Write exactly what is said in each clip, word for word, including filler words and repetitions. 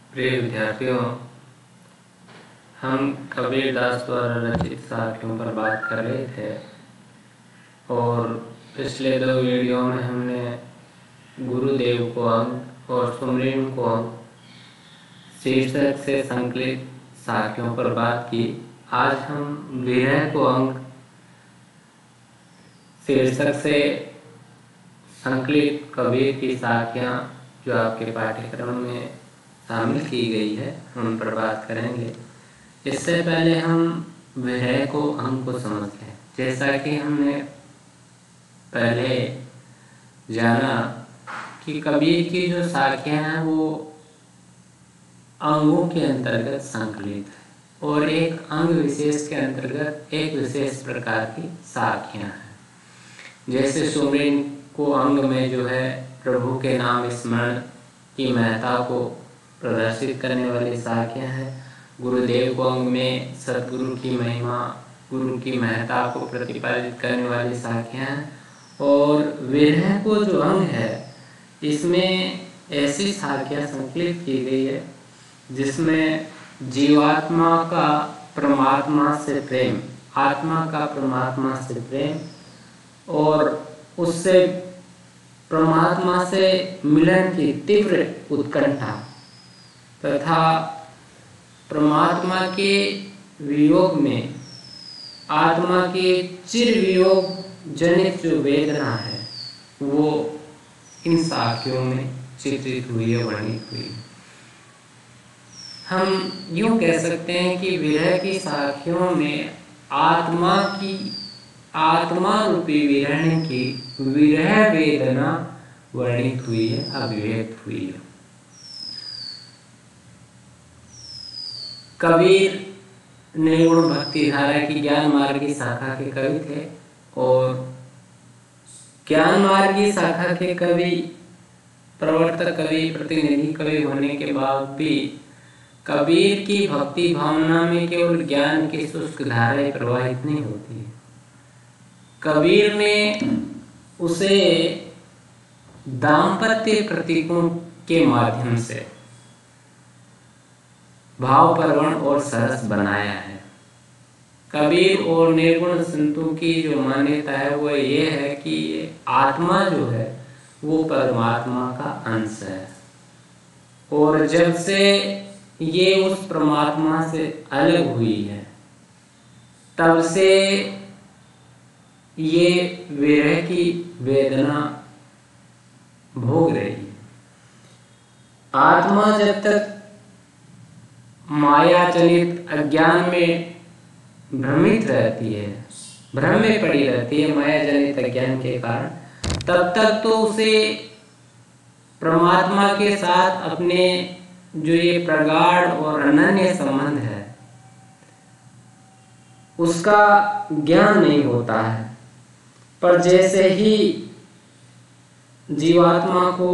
प्रिय विद्यार्थियों, हम कबीरदास द्वारा रचित साखियों पर बात कर रहे थे और पिछले दो वीडियो में हमने गुरुदेव को अंग और सुमरीन को अंग शीर्षक से संकलित साखियों पर बात की। आज हम विरह को अंग शीर्षक से संकलित कबीर की साखियाँ जो आपके पाठ्यक्रम में शामिल की गई है उन पर बात करेंगे। इससे पहले हम विरह को अंग को समझते हैं। जैसा कि हमने पहले जाना कि कबीर की जो साखियाँ हैं वो अंगों के अंतर्गत संकलित है और एक अंग विशेष के अंतर्गत एक विशेष प्रकार की साखियाँ हैं। जैसे सुमरीन को अंग में जो है प्रभु के नाम स्मरण की महत्ता को प्रदर्शित करने वाली साखियाँ हैं। गुरुदेव को अंग में सदगुरु की महिमा, गुरु की महत्ता को प्रतिपादित करने वाली साखियाँ हैं। और विरह को जो अंग है इसमें ऐसी साखियाँ संकलित की गई है जिसमें जीवात्मा का परमात्मा से प्रेम, आत्मा का परमात्मा से प्रेम और उससे परमात्मा से मिलन की तीव्र उत्कंठा तथा परमात्मा के वियोग में आत्मा के चिर वियोग जनित जो वेदना है वो इन साखियों में चित्रित हुई है, वर्णित हुई। हम यूँ कह सकते हैं कि विरह की साखियों में आत्मा की आत्मा रूपी विरह की विरह वेदना वर्णित हुई है, अभिव्यक्त हुई है। कबीर निर्गुण भक्ति धारा की ज्ञान मार्ग की शाखा के कवि थे और ज्ञान मार्ग की शाखा के कवि, प्रवर्तक कवि, प्रतिनिधि कवि होने के बाद भी कबीर की भक्ति भावना में केवल ज्ञान की शुष्क धाराएं प्रवाहित नहीं होती। कबीर ने उसे दाम्पत्य प्रतीकों के माध्यम से भावप्रवण और सरस बनाया है। कबीर और निर्गुण संतों की जो मान्यता है वो ये है कि आत्मा जो है वो परमात्मा का अंश है और जब से ये उस परमात्मा से अलग हुई है तब से ये विरह की वेदना भोग रही है। आत्मा जब तक माया जनित अज्ञान में भ्रमित रहती है, भ्रम में पड़ी रहती है माया जनित अज्ञान के कारण, तब तक तो उसे परमात्मा के साथ अपने जो ये प्रगाढ़ और अनन्य संबंध है उसका ज्ञान नहीं होता है। पर जैसे ही जीवात्मा को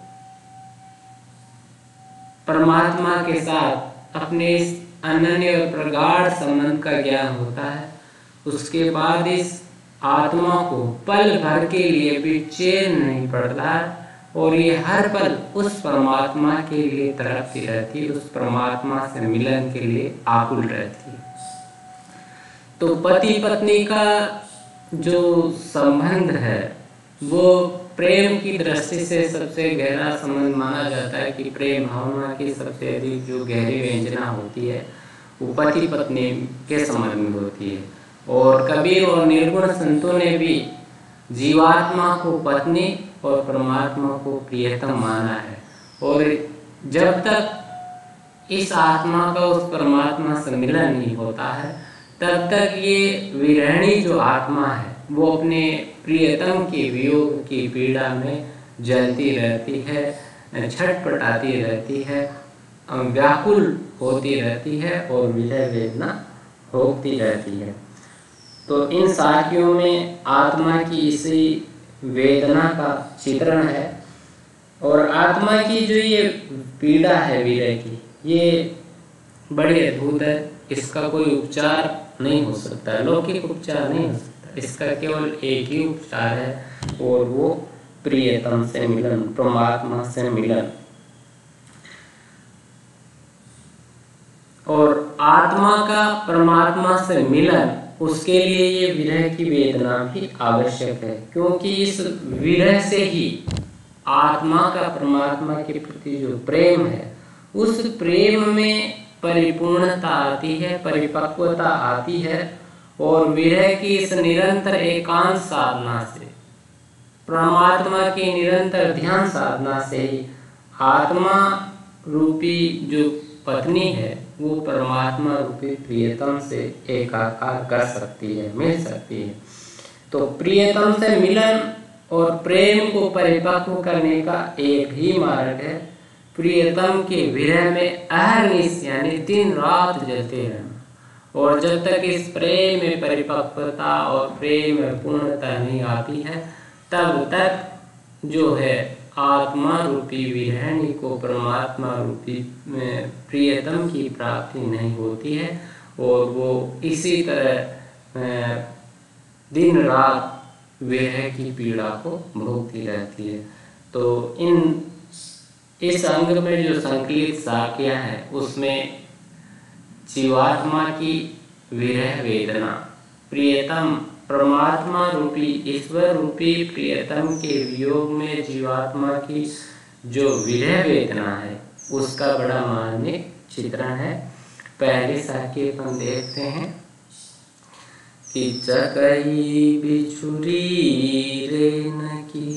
परमात्मा के साथ अपने इस अनन्य और प्रगाढ़ संबंध का ज्ञान होता है उसके बाद इस आत्मा को पल भर के लिए भी चैन नहीं पड़ता और ये हर पल उस परमात्मा के लिए तड़पती रहती है, उस परमात्मा से मिलन के लिए आकुल रहती है। तो पति पत्नी का जो संबंध है वो प्रेम की दृष्टि से सबसे गहरा संबंध माना जाता है कि प्रेम भावना की सबसे अधिक जो गहरी व्यंजना होती है वो पति पत्नी के संबंध में होती है। और कबीर और निर्गुण संतों ने भी जीवात्मा को पत्नी और परमात्मा को प्रियतम माना है और जब तक इस आत्मा का उस परमात्मा से मिलन नहीं होता है तब तक ये विरहिणी जो आत्मा है वो अपने प्रियतम के वियोग की पीड़ा में जलती रहती है, छटपटाती रहती है, व्याकुल होती रहती है और विरह वेदना भोगती रहती है। तो इन साखियों में आत्मा की इसी वेदना का चित्रण है और आत्मा की जो ये पीड़ा है विरह की ये बड़ी अद्भुत है। इसका कोई उपचार नहीं हो सकता, लौकिक उपचार नहीं हो सकता। इसका केवल एक ही उपचार है और वो प्रियतम से मिलन, परमात्मा से मिलन। आत्मा का परमात्मा से मिलन, उसके लिए ये विरह की वेदना भी आवश्यक है, क्योंकि इस विरह से ही आत्मा का परमात्मा के प्रति जो प्रेम है, उस प्रेम में परिपूर्णता आती है, परिपक्वता आती है। और विरह की इस निरंतर एकांत साधना से, परमात्मा की निरंतर ध्यान साधना से ही आत्मा रूपी जो पत्नी है वो परमात्मा रूपी प्रियतम से एकाकार कर सकती है, मिल सकती है। तो प्रियतम से मिलन और प्रेम को परिपक्व करने का एक ही मार्ग है, प्रियतम के विरह में अहर्निश यानी दिन रात जलते रहना। और जब तक इस प्रेम में परिपक्वता और प्रेम में पूर्णता नहीं आती है, तब तक जो है आत्मा रूपी विरहिणी को परमात्मा रूपी प्रियतम की प्राप्ति नहीं होती है, और वो इसी तरह दिन रात विरह की पीड़ा को भोगती रहती है। तो इन इस अंग में जो संकलित साखियाँ है, उसमें जीवात्मा की विरह वेदना, प्रियतम परमात्मा रूपी ईश्वर रूपी प्रियतम के वियोग में जीवात्मा की जो विरह वेदना है, उसका बड़ा मार्मिक चित्रण है। पहली साखी हम देखते हैं कि चकई बिछुरी रेन की,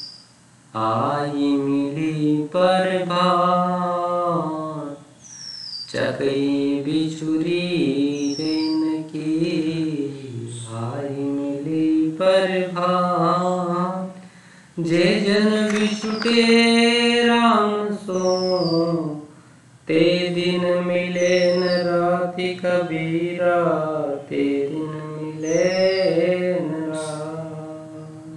आई मिली पर भात। चकई बिछुरी रेन की, आई मिली पर भात। जे जन बिछुटे राम सो, ते दिन मिले न राति कबीरा, ते दिन मिले न रात।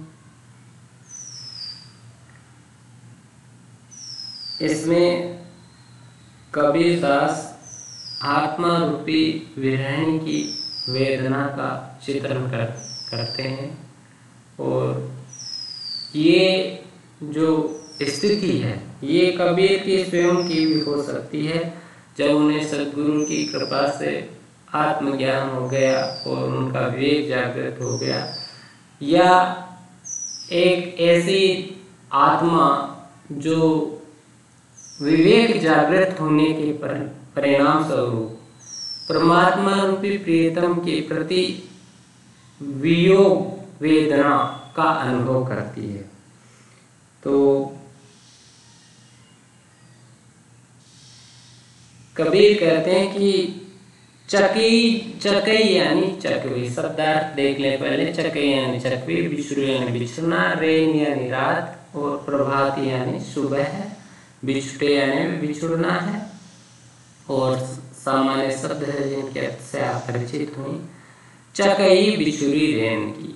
इसमें कबीरदास आत्मा रूपी विरहिणी की वेदना का चित्रण कर करते हैं। और ये जो स्थिति है, ये कबीर की स्वयं की भी हो सकती है, जब उन्हें सद्गुरु की कृपा से आत्मज्ञान हो गया और उनका विवेक जागृत हो गया, या एक ऐसी आत्मा जो विवेक जागृत होने के परिणाम स्वरूप परमात्मा रूपी प्रियतम के प्रति वियोग वेदना का अनुभव करती है। तो कबीर कहते हैं कि चकी चकई यानी चकवी, शब्दार्थ देख ले पहले। चकई यानी चकवी, बिछुरी यानी बिछुना, रेन यानी रात, और प्रभात यानी सुबह है, बिछुटे यानी बिछुड़ना है। और सामान्य शब्द है जिनके अर्थ से आप परिचित हुई। चकई बिछुरी रेन की,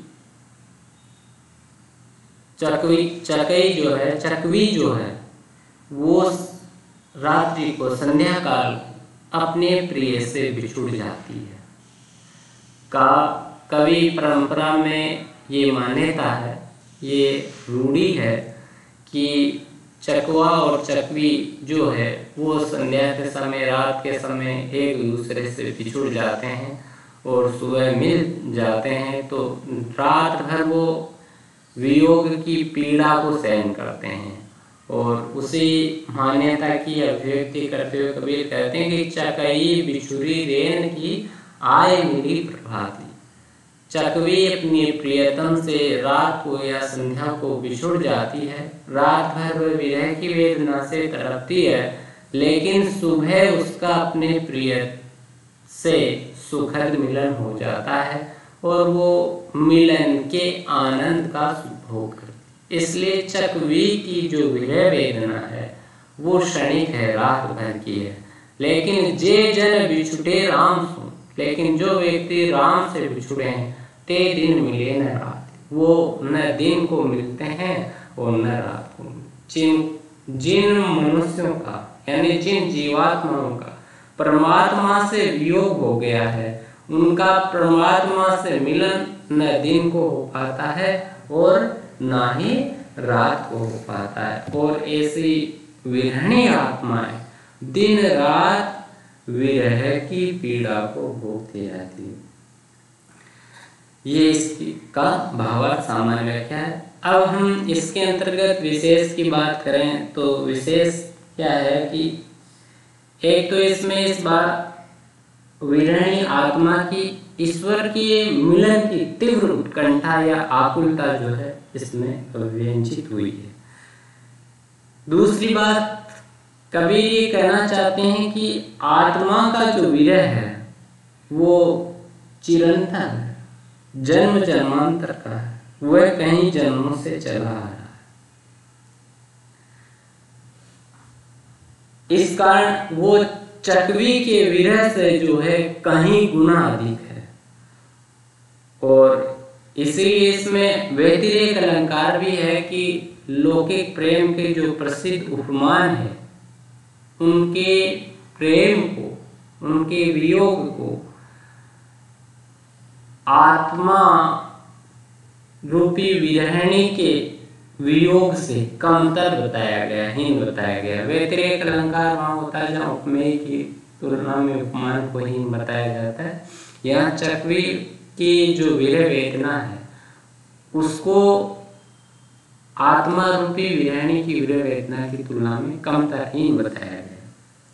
चकवी चकई जो है, चकवी जो है, वो रात्रि को, संध्या काल अपने प्रिय से बिछुड़ जाती है। का कवि परंपरा में ये मान्यता है, ये रूढ़ी है कि चकवा और चकवी जो है वो संध्या के समय, रात के समय एक दूसरे से बिछुड़ जाते हैं और सुबह मिल जाते हैं। तो रात भर वो वियोग की पीड़ा को सहन करते हैं। और उसी मान्यता की अभिव्यक्ति करते हुए कबीर कहते हैं कि चकई बिछुरी रेन की, आए मिली प्रभाती। चकवी अपनी प्रियतम से रात को या संध्या को बिछुड़ जाती है, रात भर वह विरह की वेदना से तड़पती है, लेकिन सुबह उसका अपने प्रिय से सुखद मिलन हो जाता है और वो मिलन के आनंद का भोग करती। इसलिए चकवी की जो विरह वेदना है वो क्षणिक है, रात भर की है। लेकिन जे जन बिछुटे राम सो, लेकिन जो व्यक्ति राम से बिछुड़े हैं, ते दिन मिले न रात, वो न दिन को मिलते हैं और न रात को। जिन जिन मनुष्यों का यानी जिन जीवात्माओं का परमात्मा से वियोग हो गया है, उनका परमात्मा से मिलन न दिन को हो पाता है और न ही रात को हो पाता है। और ऐसी विरहिणी आत्माएं दिन रात विरह की पीड़ा को भोगती रहती है। ये इसका भावार्थ सामान्य व्याख्या है। अब हम इसके अंतर्गत विशेष की बात करें तो विशेष क्या है कि एक तो इसमें इस बात विरहिणी आत्मा की ईश्वर के मिलन की तीव्र उत्कंठा या आकुलता जो है इसमें व्यंजित हुई है। दूसरी बात, कबीर ये कहना चाहते हैं कि आत्मा का जो विरह है वो चिरंतन है, जन्म जन्मांतर का है, वह कहीं जन्मों से चला आ रहा है। इस कारण वो चकवी के विरह से जो है कहीं गुना अधिक है। और इसीलिए इसमें व्यतिरेक अलंकार भी है कि लौकिक प्रेम के जो प्रसिद्ध उपमान है उनके प्रेम को, उनके वियोग को आत्मा रूपी विरहिणी के वियोग से कमतर बताया गया, हीन बताया गया। व्यतिरेक अलंकार वहां होता है जहाँ उपमेय की तुलना में उपमान को हीन बताया जाता है। यहाँ चकवी की जो विरह वेदना है उसको आत्मा रूपी विरहिणी की विरह वेदना की तुलना में कमतर हीन बताया गया।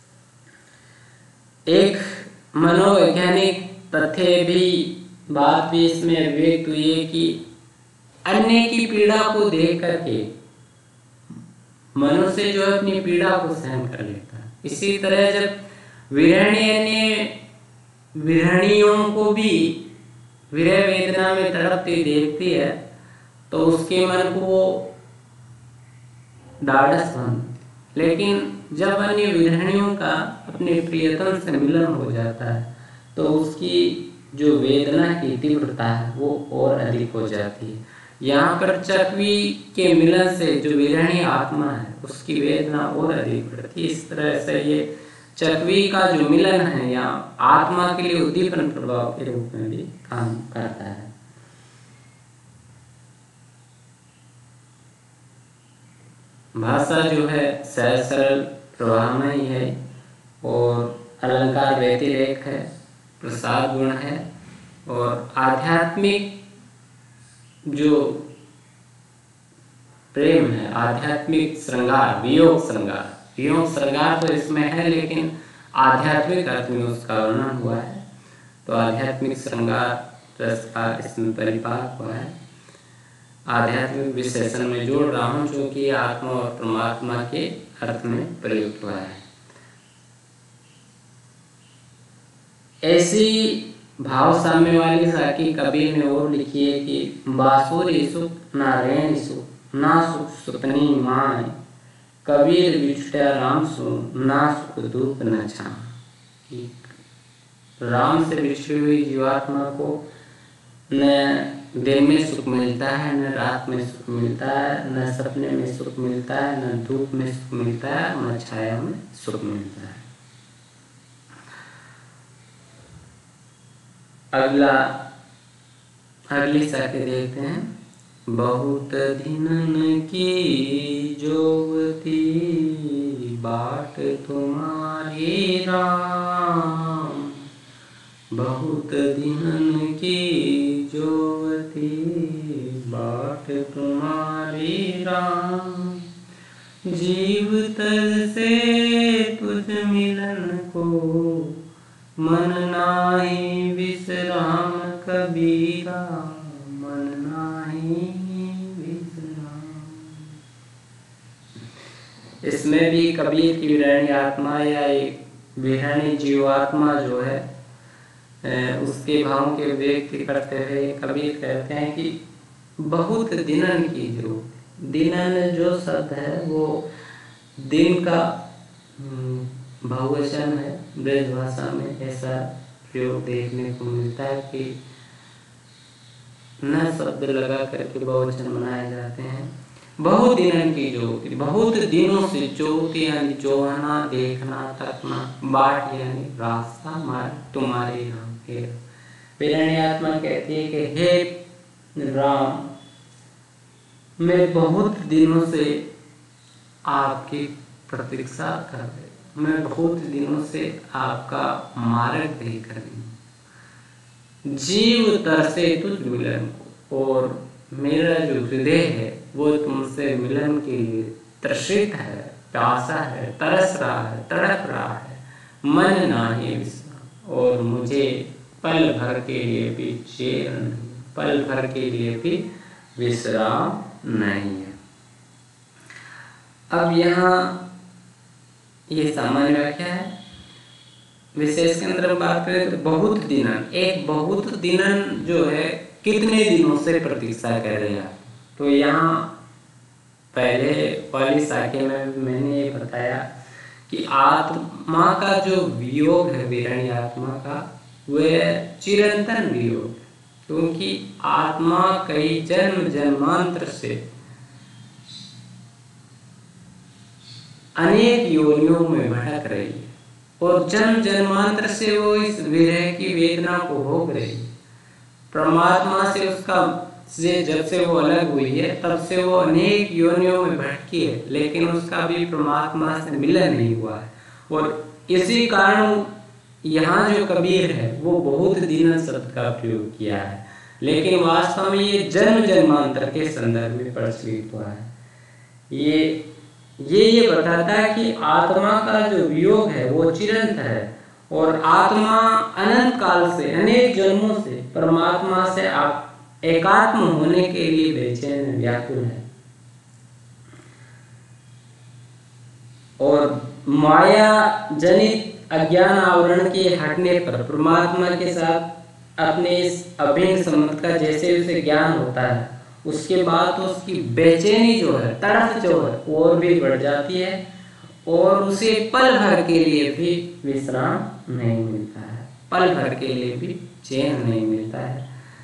एक मनोवैज्ञानिक तथ्य भी बात भी इसमें व्यक्त हुई है कि अन्य की पीड़ा को देख करके मनुष्य जो है अपनी पीड़ा को सहन कर लेता है। इसी तरह जब विरहिणी अन्य विरहिणियों को भी विरह वेदना में तड़पती देखती है तो उसके मन को ढाढ़स बनती। लेकिन जब अन्य विरहिणियों का अपने प्रियतम से मिलन हो जाता है तो उसकी जो वेदना की तीव्रता है वो और अधिक हो जाती है। यहाँ पर चकवी के मिलन से जो विरहिणी आत्मा है उसकी वेदना और अधिक बढ़ती है। इस तरह से ये चकवी का जो मिलन है यहाँ आत्मा के लिए उद्दीपन प्रभाव के रूप में भी काम करता है। भाषा जो है सहज सरल प्रवाहमय है और अलंकार व्यतिरेक है, प्रसाद गुण है और आध्यात्मिक जो प्रेम है, आध्यात्मिक श्रृंगार, वियोग श्रृंगार, वियोग श्रृंगार तो इसमें है लेकिन आध्यात्मिक अर्थ में उसका वर्णन हुआ है। तो आध्यात्मिक श्रृंगार रस का इसमें परिपाक हुआ है। आध्यात्मिक विशेषण में जोड़ रहा हूं जो कि आत्मा और परमात्मा के अर्थ में प्रयुक्त हुआ है। ऐसी भाव साम्य वाली साकी कबीर ने और लिखी है कि बासुरी सुख नारायण सुख ना सुख सुतनी माय, कबीर बिछुटा राम सो ना सुख दुख न छाय। राम से बिछड़ी हुई जीवात्मा को न दिन में सुख मिलता है, न रात में सुख मिलता है, न सपने में सुख मिलता है, न धूप में सुख मिलता है, न छाया में सुख मिलता है। अगला अगली साके देखते हैं। बहुत दिनन की जोवती बाट तुम्हारी राम, बहुत दिनन की जोवती बाट तुम्हारी राम, जीव तर से तुझ मिलन को मन नाहि विश्राम कबीरा, मन नाहि विश्राम। इसमें भी कबीर की विरहिणी आत्मा या एक विरहिणी जीवात्मा जो है उसके भावों के व्यक्त करते हुए कबीर कहते हैं कि बहुत दिनन की जो, दिनन जो शब्द है वो दिन का बहुवचन है। ब्रज भाषा में ऐसा प्रयोग देखने को मिलता है कि न शब्द लगा करके बहुवचन बनाए जाते हैं। बहुत दिनों की ज्योति, बहुत दिनों से ज्योति यानी जोहना, देखना, तकना, बाट यानी रास्ता, मार्ग तुम्हारे नाम हे। विरहिणी आत्मा कहती है कि हे राम, मैं बहुत दिनों से आपकी प्रतीक्षा कर रही, मैं बहुत दिनों से आपका मार्ग देख रही हूँ। जीव तरसे तुझ मिलन को, और मेरा जो हृदय है वो तुमसे मिलन के लिए त्रसित है, प्यासा है, तरस रहा है, तड़प रहा है। मन नाही विश्राम, और मुझे पल भर के लिए भी चैन नहीं, पल भर के लिए भी विश्राम नहीं है। अब यहाँ ये सामान्य व्याख्या है। विशेष के अंदर बात करें तो बहुत दिनन, एक बहुत दिनन जो है कितने दिनों से प्रतीक्षा कर रहे हैं। तो यहाँ पहले वाली साखे में मैंने ये बताया कि आत्मा का जो वियोग है, विरणी आत्मा का, वह चिरंतन वियोग, क्योंकि आत्मा कई जन्म जन्मांतर से अनेक योनियों में भटक रही है, और जन्म जन्मांतर से वो इस विरह की वेदना को भोग रही है। परमात्मा से उसका से जब से वो अलग हुई है तब से वो अनेक योनियों में भटकी है, लेकिन उसका भी परमात्मा से मिलन नहीं हुआ है। और इसी कारण यहाँ जो कबीर है वो बहुत दिन शब्द का प्रयोग किया है, लेकिन वास्तव में ये जन्म जन्मांतर के संदर्भ में प्रचलित हुआ है। ये ये ये बताता है कि आत्मा का जो वियोग है वो चिरंत है, और आत्मा अनंत काल से, अनेक जन्मों से परमात्मा से आप एकात्म होने के लिए बेचैन व्याकुल है। और माया जनित अज्ञान आवरण के हटने पर परमात्मा के साथ अपने इस अभिन्न संबंध का जैसे उसे ज्ञान होता है, उसके बाद तो उसकी बेचैनी जो है, तड़प जो है, और भी बढ़ जाती है, और उसे पल भर के लिए भी विश्राम नहीं मिलता है, पल भर के लिए भी चैन नहीं मिलता है।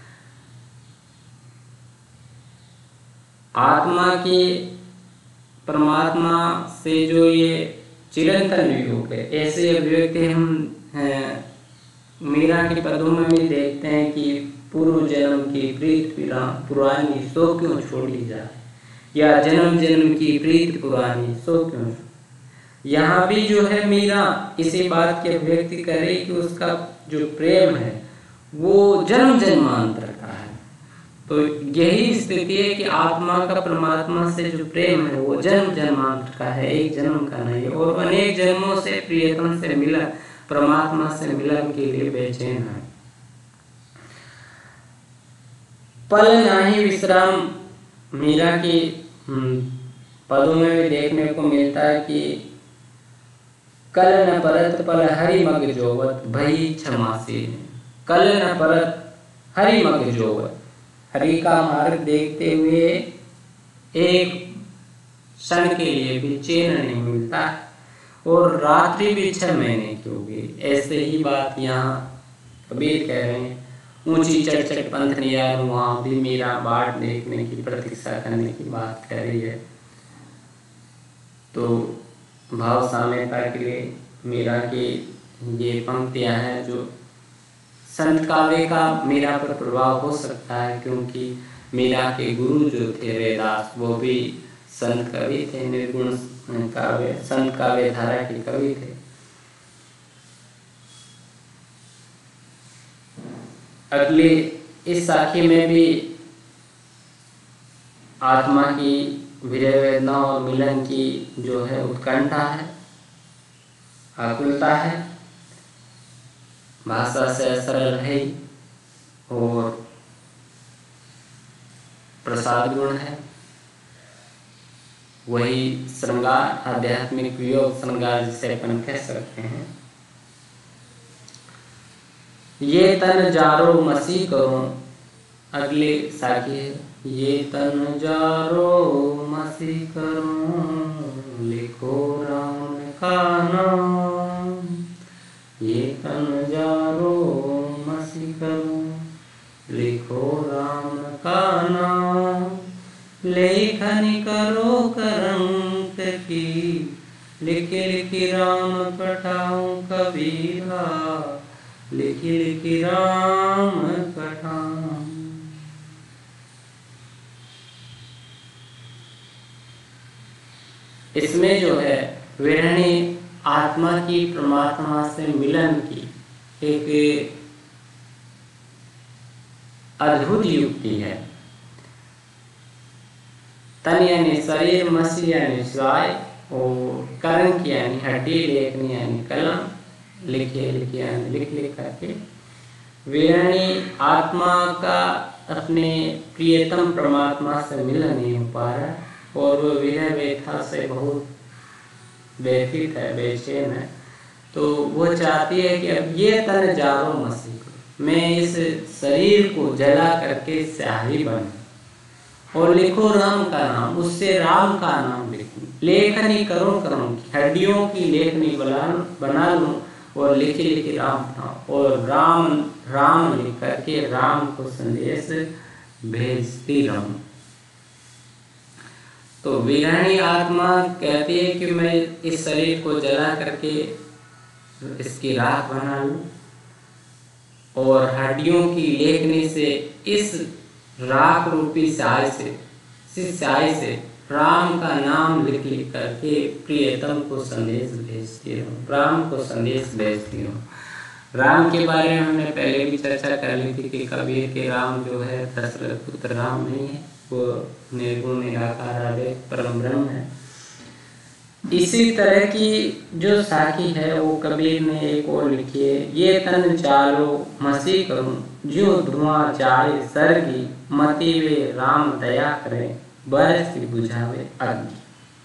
आत्मा की परमात्मा से जो ये चिरंतन वियोग है, ऐसे अभिव्यक्ति हम मीरा के पदों में भी देखते हैं कि पूर्व जन्म की प्रीत पुरानी सो क्यों छोड़ी जाए, या जन्म जन्म की प्रीत पुरानी सो क्यों। यहाँ भी जो है मीरा इसी बात की अभिव्यक्ति कर रही कि उसका जो प्रेम है वो जन्म जन्मांतर का है। तो यही स्थिति है कि आत्मा का परमात्मा से जो प्रेम है वो जन्म जन्मांतर का है, एक जन्म का नहीं है, और अनेक जन्मों से प्रियतम से मिला, परमात्मा से मिलन के लिए बेचैन है। पल नाही विश्राम मीरा की पदों में भी देखने को मिलता है कि कल न परत पल हरि मग जोवत भई क्षमासी। कल न परत हरि मग जोवत, हरि का मार्ग देखते हुए एक क्षण के लिए भी चैन नहीं मिलता, और रात्रि भी छह महीने की होगी। ऐसे ही बात यहाँ कबीर कह रहे हैं, ऊंची चढ़ चढ़ पंथ नियार, वहाँ भी मीरा बाट देखने की प्रतीक्षा करने की बात कह रही है। तो भाव साम्यता के लिए मीरा की ये पंक्तियां हैं जो संत काव्य का मीरा पर प्रभाव हो सकता है, क्योंकि मीरा के गुरु जो थे रैदास, वो भी संत कवि थे, निर्गुण काव्य संत काव्य धारा के कवि थे। अगली इस साखी में भी आत्मा की विरह वेदना और मिलन की जो है उत्कंठा है, आकुलता है। भाषा से सरल है और प्रसाद गुण है, वही श्रृंगार, आध्यात्मिक वियोग श्रृंगार जिसे अपन कह सकते हैं। ये तन जारो मसी करो, अगले साखी है, ये तन जारो मसी करो, लिखो राम का नाम। ये तन जारो मसी करो, लिखो राम का नाम। लेखनी करो करंक की, लिखी लिखी राम पठाऊं कबीरा, लिखी लिखी राम पठाऊं। इसमें जो है विरहणी आत्मा की परमात्मा से मिलन की एक अद्भुत युक्ति है। तन यानी शरीर, मसी यानी स्वाय, और कर्ण यानी हड्डी, लेखन यानी कलम, लिखे लिखे यानी लिख लिख करके वीरानी आत्मा का अपने प्रियतम परमात्मा से मिलन नहीं हो पा रहा और वो विरह व्यथा से बहुत व्यथित है, बेचैन है। तो वो चाहती है कि अब ये तन जारो मसीह को, मैं इस शरीर को जला करके स्याही बनूं और लिखो राम का नाम, उससे राम का नाम लिखूं, लेखनी करूं करूं हड्डियों की लेखनी बना बना लूं और लिखे लिखे राम बनाऊं और राम राम लिख करके राम को संदेश भेजती रहूं। तो विरहणी आत्मा कहती है कि मैं इस शरीर को जला करके इसकी राख बना लूं और हड्डियों की लेखनी से इस राख रूपी स्याही से इस स्याही से राम का नाम लिख लिख करके प्रियतम को संदेश भेजती हूँ, राम को संदेश भेजती हूँ। राम के बारे में हमने पहले भी चर्चा कर ली थी कि कबीर के राम जो है दशरथ पुत्र राम नहीं है, वो निर्गुण निराकार अव्यक्त परम ब्रह्म है। इसी तरह की जो साखी है वो कबीर ने एक और लिखी है, ये तन चालो मसीह करूं जो धुआं चाहे सरगी, मति वे राम दया करें बरस बुझावे अग्नि।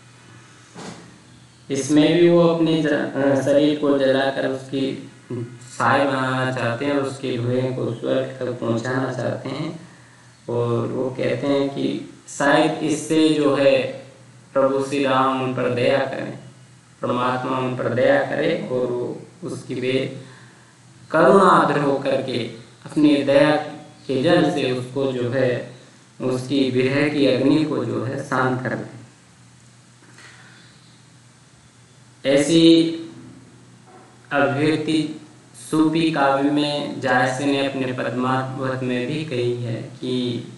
इसमें भी वो अपने शरीर को जलाकर उसकी साय बनाना चाहते हैं और उसके धुएं को स्वर्ग तक पहुंचाना चाहते हैं और वो कहते हैं कि शायद इससे जो है प्रभु श्री राम उन पर दया करें, परमात्मा उन पर दया करे और वो उसकी वे करुणाद्र होकर के अपनी दया के जल से उसको जो है उसकी विरह की अग्नि को जो है शांत कर दे। ऐसी अभिव्यक्ति सूफी काव्य में जायसे ने अपने पद्मावत में भी कही है कि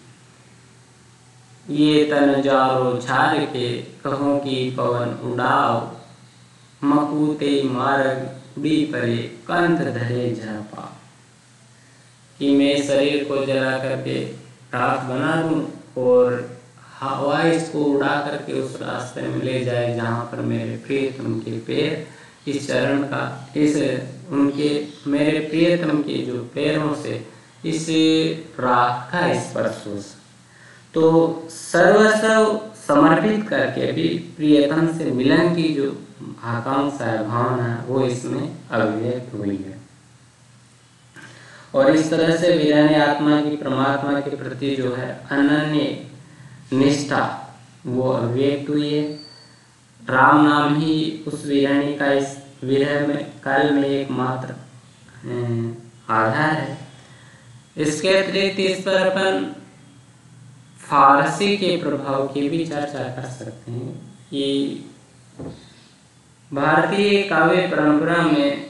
ये तन जारो छार के कहों की पवन उड़ाओ, मकूते मार्ग उड़ी परे कंठ धरे झापा। कि मैं शरीर को जला करके राख बना दूं और हवा इसको उड़ा करके उस रास्ते में ले जाए जहाँ पर मेरे प्रियतम के पैर इस चरण का इस उनके मेरे प्रियतम के जो पैरों से इस राख का स्पर्श हो। तो सर्वस्व समर्पित करके भी प्रियतम से मिलन की जो आकांक्षा भावना है वो इसमें अभिव्यक्त हुई है और इस तरह से वीरानी आत्मा की परमात्मा के प्रति जो है अनन्य निष्ठा वो अभिव्यक्त हुई है। राम नाम ही उस वीरानी का इस विरह में काल में एकमात्र आधार है। इसके अतिरिक्त इस पर अपन फारसी के प्रभाव की भी चर्चा कर सकते हैं कि भारतीय काव्य परंपरा में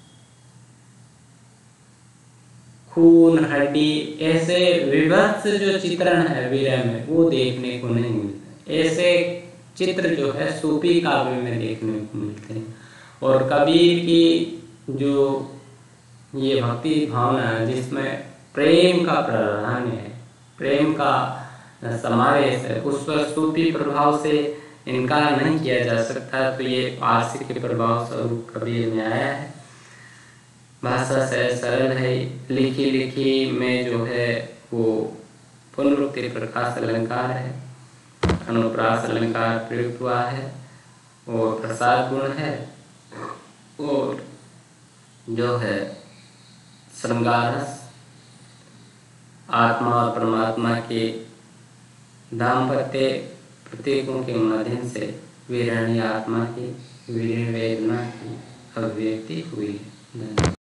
खून हड्डी ऐसे विभत्स जो चित्रण है विरह में वो देखने को नहीं मिलते। ऐसे चित्र जो है सूफी काव्य में देखने को मिलते हैं और कबीर की जो ये भक्ति भावना है जिसमें प्रेम का प्राधान्य है, प्रेम का समावेश है, उस पर सूफी प्रभाव से इनकार नहीं किया जा सकता। तो ये पारसी के प्रभाव स्वरूप कबीर में आया है। भाषा से सरल है, लिखी लिखी में जो है वो पुनरुक्ति प्रकाश अलंकार है, अनुप्रास अलंकार प्रयुक्त हुआ है और प्रसाद गुण है और जो है श्रृंगार रस आत्मा और परमात्मा के दाम्पत्य प्रतीकों के माध्यम से वीरानी आत्मा की वीर वेदना की अभिव्यक्ति हुई है।